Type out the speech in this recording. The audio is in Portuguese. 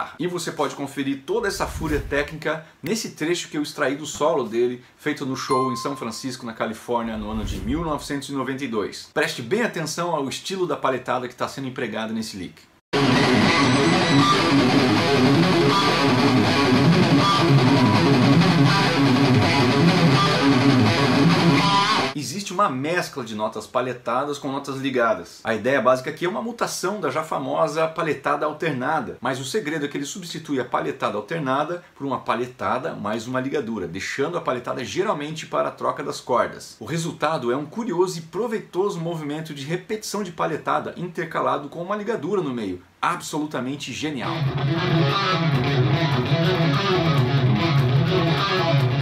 E você pode conferir toda essa fúria técnica nesse trecho que eu extraí do solo dele, feito no show em São Francisco, na Califórnia, no ano de 1992. Preste bem atenção ao estilo da paletada que está sendo empregada nesse lick. Existe uma mescla de notas paletadas com notas ligadas. A ideia básica aqui é uma mutação da já famosa paletada alternada, mas o segredo é que ele substitui a paletada alternada por uma paletada mais uma ligadura, deixando a paletada geralmente para a troca das cordas. O resultado é um curioso e proveitoso movimento de repetição de paletada intercalado com uma ligadura no meio. Absolutamente genial.